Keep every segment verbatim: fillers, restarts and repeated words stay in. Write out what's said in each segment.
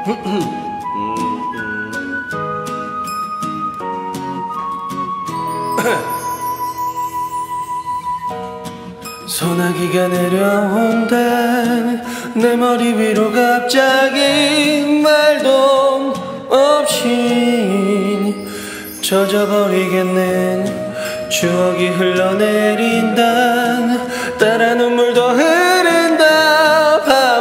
소나기가 내려온다 내 머리 위로 갑자기 말도 없이 젖어버리겠는 추억이 흘러내린다 따라 눈물도 흐른다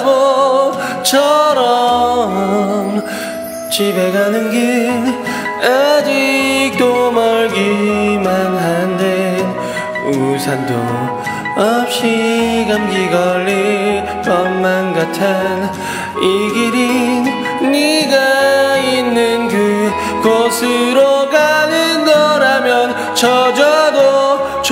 바보처럼 집에 가는 길 아직도 멀기만 한데 우산도 없이 감기 걸릴 것만 같아 이 길인 네가 있는 그곳으로 가는 거라면 젖어도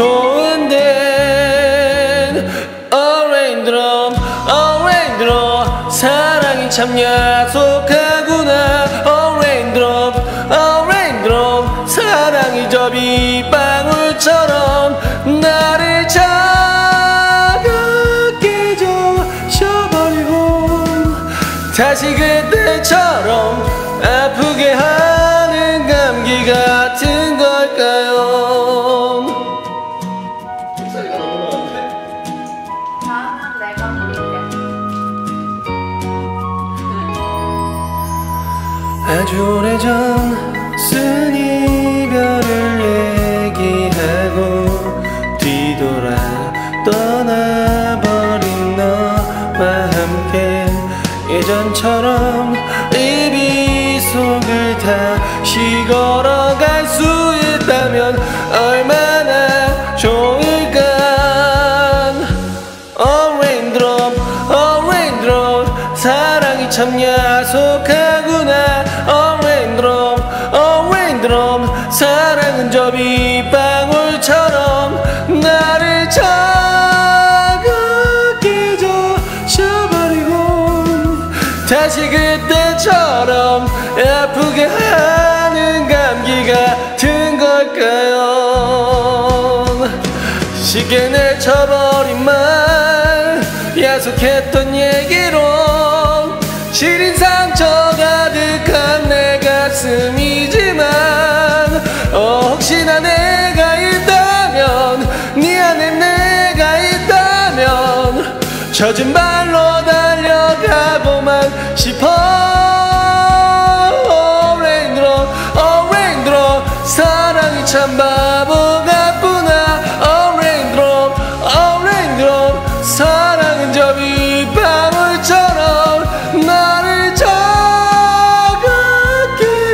좋은데 Oh raindrop, oh raindrop 사랑이 참 야속하구나 Oh raindrop, oh raindrop 사랑이 저 빗방울처럼 나를 차갑게 적셔버리고 다시 그때처럼 아프게 하는 감기 같은 걸까요? 목소리가 너무 나는데? 다음은 내가 부를게. 아주 오래전 쓴 이별을 얘기하고 뒤돌아 떠나버린 너와 함께 예전처럼 이 빗속을 다시 걸어갈 수 있다면 얼마나 좋을까 Oh raindrop, oh raindrop 사랑이 참 야속하구나 Oh raindrop, oh raindrop 사랑은 저 빗방울처럼 나를 차갑게 적셔버리고 다시 그때처럼 아프게 하는 감기 같은 걸까요? 쉽게 내쳐버린 말 약속했던 얘기로 시린 상처 가득한 내 가슴이지만 어, 혹시나 내가 있다면 네 안에 내가 있다면 젖은 발로 달려가고만 싶어 Oh raindrop, oh raindrop 사랑이 참 바보 같구나 Oh raindrop, oh raindrop 사랑은 저 빗방울처럼 나를 차갑게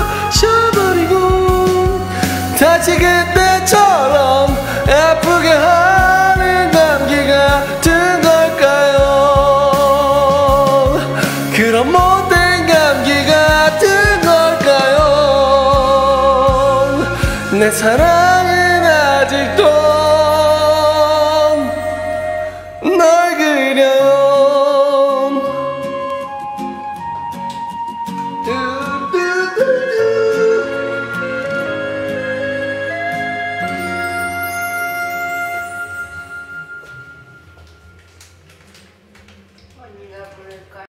적셔버리고 다시 그때처럼 아프게 하는 감기 같은 걸까요? 그런 못된 감기 같은 걸까요? 내 사랑은 아직도